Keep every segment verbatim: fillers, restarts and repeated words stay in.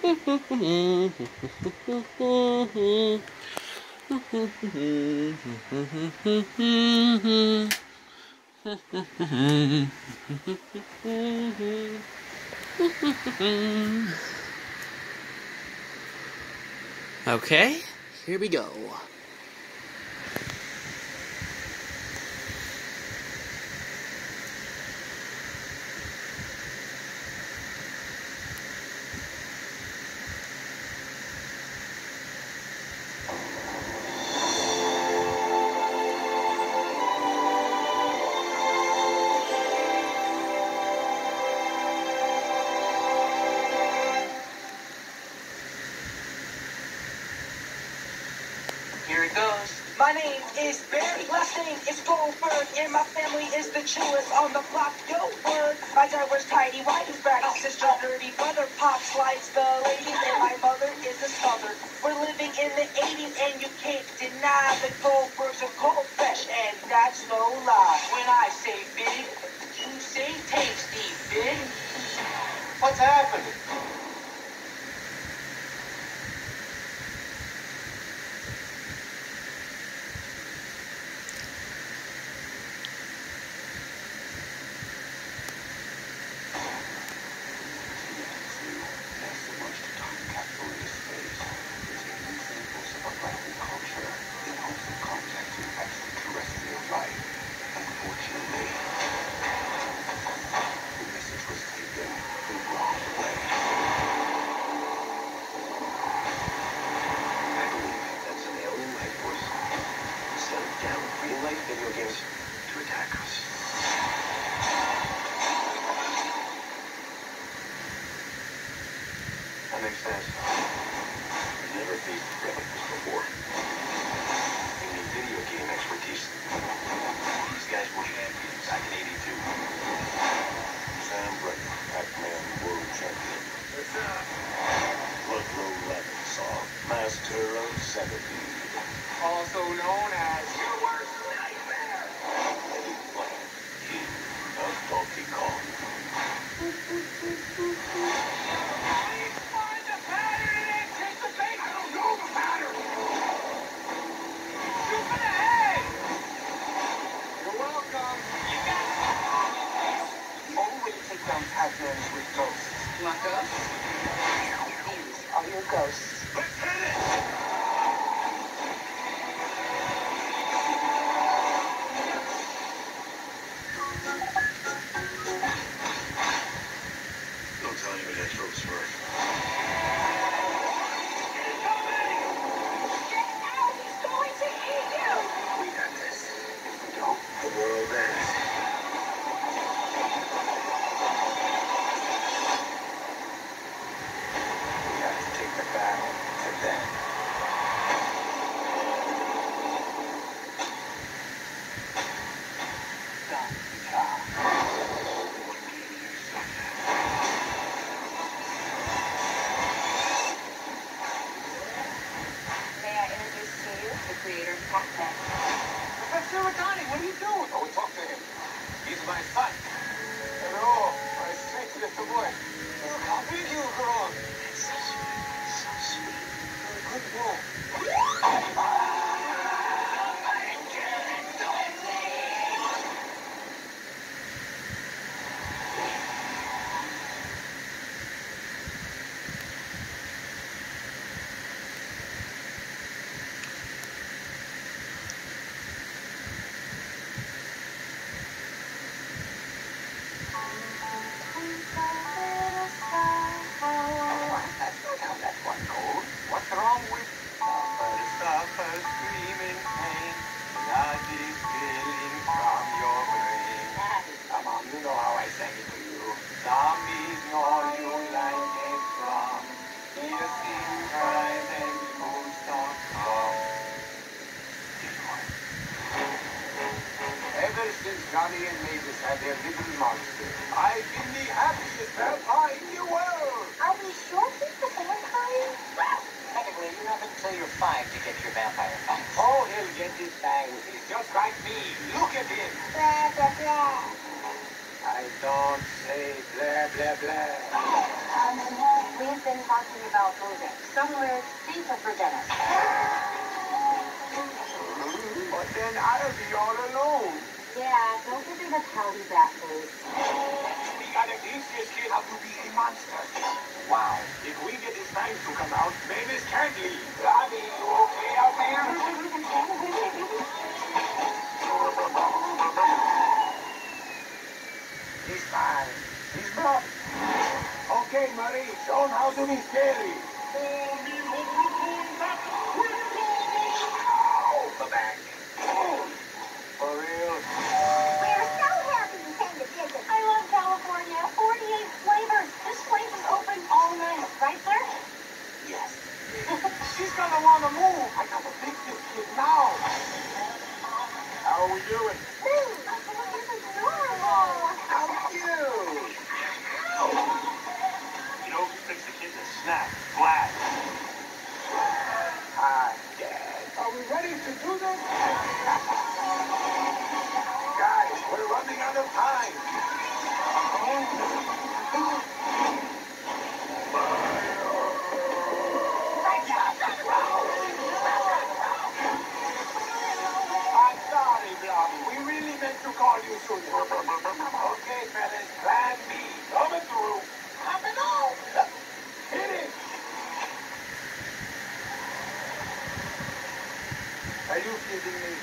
Okay, here we go. Here it goes. My name is Barry, last name is Goldberg, and my family is the chillest on the block. Yo, word. My dad wears tidy white back. My sister dirty brother pops likes the ladies, and my mother is a southern. We're living in the eighties, and you can't deny that Goldberg's a cold fresh, and that's no lie. When I say big, you say tasty, big. What's happening? Video games to attack us. That makes sense. We've never faced replicas before. We need video game expertise. These guys were champions back in eighty-two. Sam Bradley, Pac-Man World Champion. What's up? Ludlow Levinsaw, Master of Centipede. Also known as your worst nightmare. Eddie Blank, King of Donkey Kong. Find the pattern and anticipate. I don't know the pattern. Shoot for the head. You're welcome. You got it. The only way to take down Pac-Man is with ghosts. You want ghosts? These are your ghosts. Let's hit it! Don't tell anybody I throw this first. We got this. If we don't, the world ends. We have to take the battle to them. May I introduce to you the creator of Pac-Man? Professor Rodani, what are you doing? Oh, talk to him. He's my son. Hello, my sweet little boy. Look how big you've grown. So sweet, so sweet. You're a good boy. That's not how that one goes. What's wrong with suffer, suffer, scream in pain? Blood is spilling from your brain. Come on, you know how I sang it to you. Zombies know you like a drum. Piercing cries and moves don't come. Ever since Johnny and Mavis had their little monster, I've been the happiest vampire in the world. Are we sure he's the vampire? Technically, you have until you're five to get your vampire fight. Oh, he'll get his fangs. He's just like me. Look at him. Blah, blah, blah. I Don't say blah, blah, blah. Um, we've been talking about moving somewhere safer for Dennis. But then I'll be all alone. Yeah, don't give me the pouty bat face. We got a easiest kid how to be a monster. Wow. If we get his fangs to come out, Mavis can't leave. Robbie, you okay out there? He's fine. He's not. Okay, Marie, show him how to be scary. Ow, the back. For real? We're so happy you came to visit. I love California. forty-eight flavors. This place is open all night. Right, sir? Yes. She's gonna wanna move. I gotta fix this kid now. How are we doing? Ooh, this is adorable. How cute. You know who fixed the kids a snack? Vlad. Hi, Dad. Are we ready to do this? Guys, we're running out of time. I'm sorry, Blobby. We really meant to call you sooner. Okay, fellas, plan B. Coming through. Coming on. Hit it. Are you kidding me?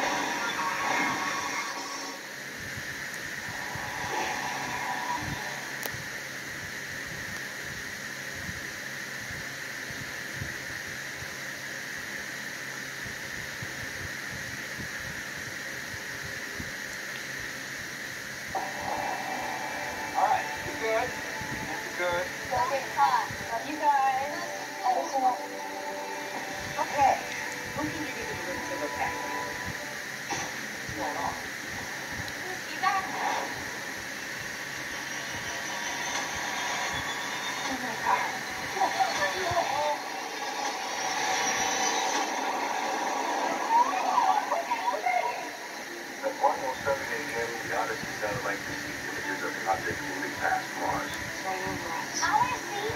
All right, you good? You good? Okay, hot. Love you guys. Okay, who can you give the room to look at? What's going on? You back? Oh my God. At one oh seven a m, the Odyssey satellite received images of an object moving past Mars. It's right over us. I want to see.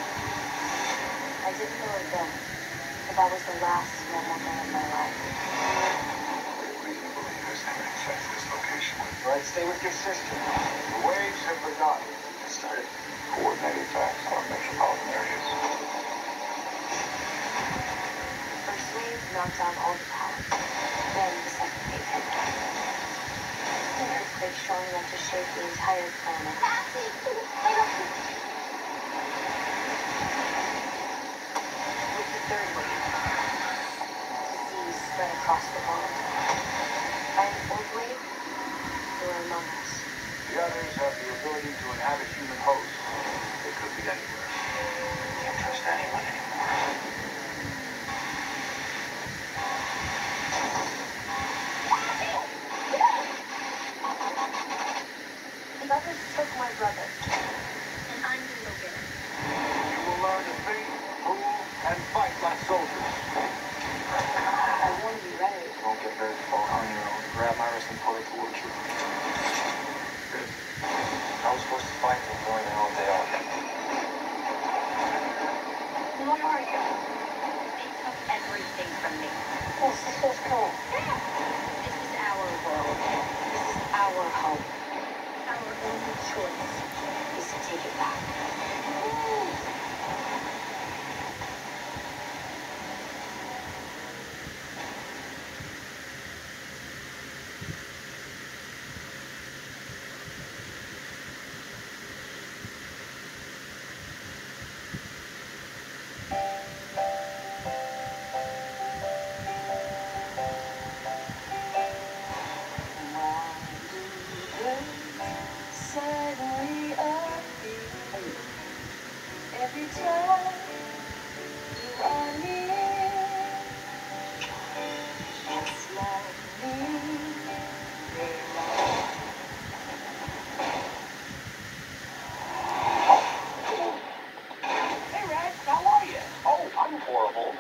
I didn't know it then, but that was the last normal day of my life. Reasonable believers have accessed this location. All right, stay with your sister. The waves have begun. It started coordinated attacks on metropolitan areas. The first wave knocked down all the towers. Then the second wave hit. An earthquake strong enough to shake the entire planet. With the third wave, disease spread across the world. By the fourth wave, they were among us. The others have the ability to inhabit human hosts. They could be anywhere. Can't trust anyone anymore. The others took my brother, and I'm gonna go get him. You will learn to think, move, and fight like soldiers. I want to be ready. Don't get very far on your own. Grab my wrist and pull it towards you. Good. I was supposed to fight them more than what they are. What are you? They took everything from me. This is so cool. This is our world. This is our home. Our only choice is to take it back. Suddenly appear every time you are near. It's like me. Hey, Rex, how are you? Oh, I'm horrible.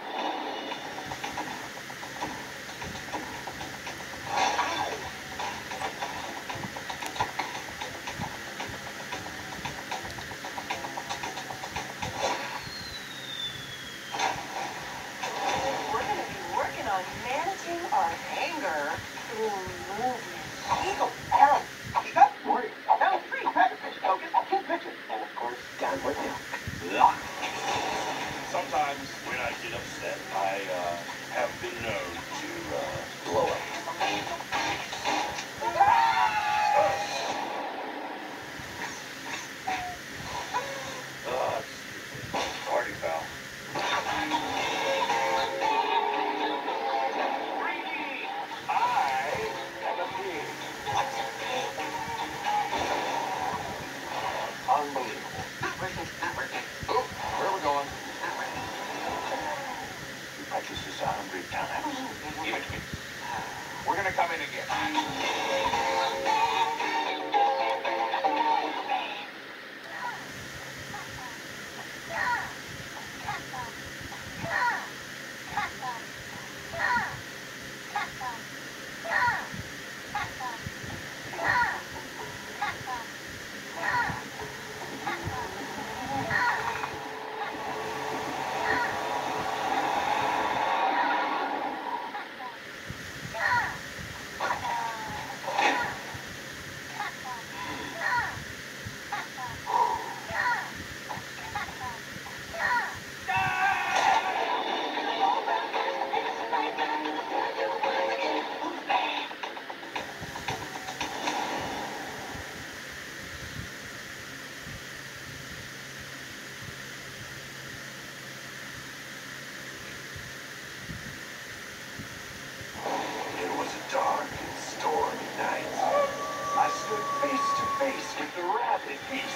lighthearted feast.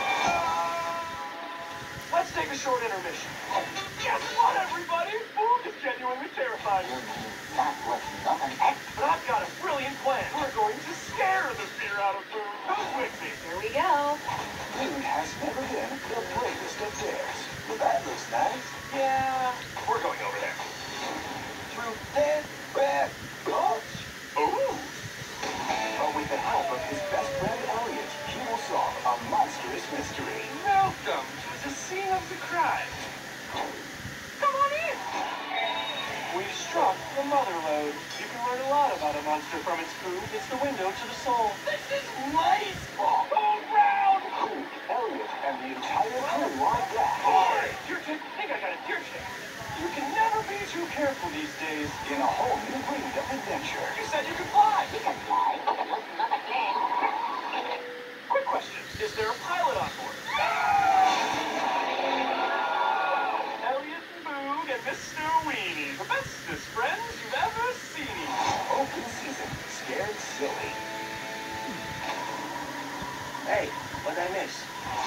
Let's take a short intermission. Guess what, everybody? Boog is genuinely terrified. Not working on an act. But I've got a brilliant plan. We're going to scare the fear out of Boog. Who's with me? Here we go. Boog has never been the bravest of bears. But that looks nice. Yeah. We're going over there. Through dead rat gulch? Ooh. But with the help of his best friend Elliot, he will solve a monstrous mystery. Welcome to the scene of the crime. Come on in. We've struck the mother lode. You can learn a lot about a monster from its food. It's the window to the soul. This is wasteful. Go round. Elliot and the entire crew are back. Boy, you think I got a deer check. You can never be too careful these days. In a whole new breed of adventure. You said you could fly. You can fly, but it looks not again. Quick question. Is there a pilot on board? Elliot and Boog and Mister Weenie. The bestest friends you've ever seen. Open season. Scared silly. Hey, what'd I miss?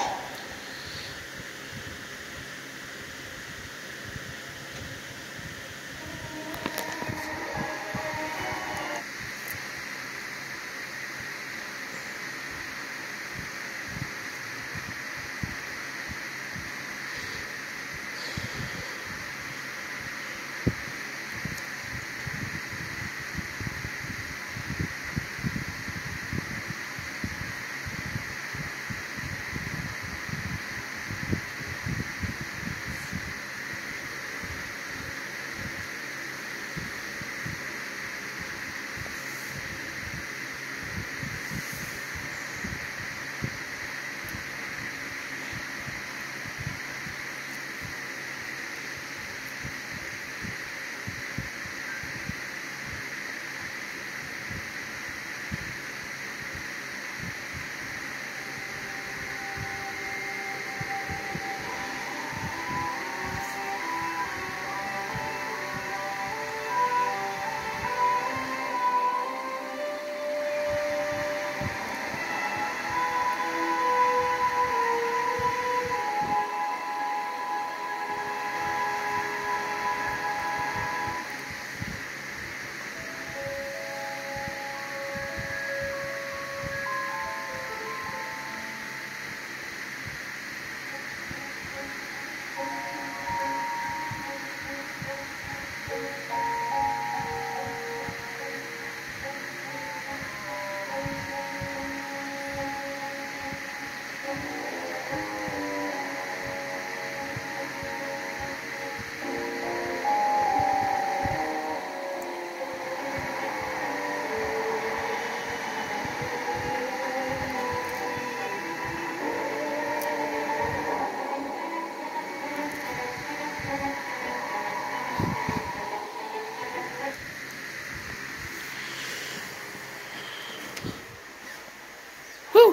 Whew.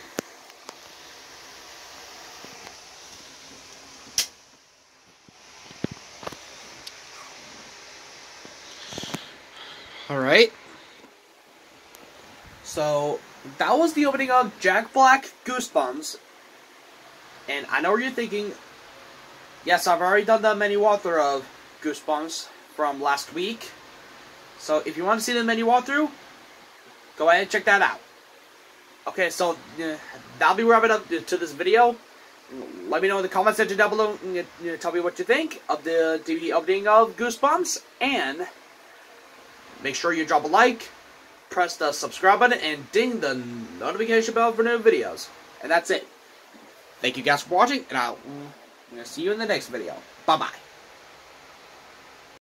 Alright. So, that was the opening of Jack Black Goosebumps. And I know what you're thinking. Yes, I've already done the menu walkthrough of Goosebumps from last week. So, if you want to see the menu walkthrough, go ahead and check that out. Okay, so uh, that'll be wrapping up to this video. Let me know in the comment section down below. You know, tell me what you think of the D V D opening of Goosebumps. And make sure you drop a like, press the subscribe button, and ding the notification bell for new videos. And that's it. Thank you guys for watching, and I'll see you in the next video. Bye-bye.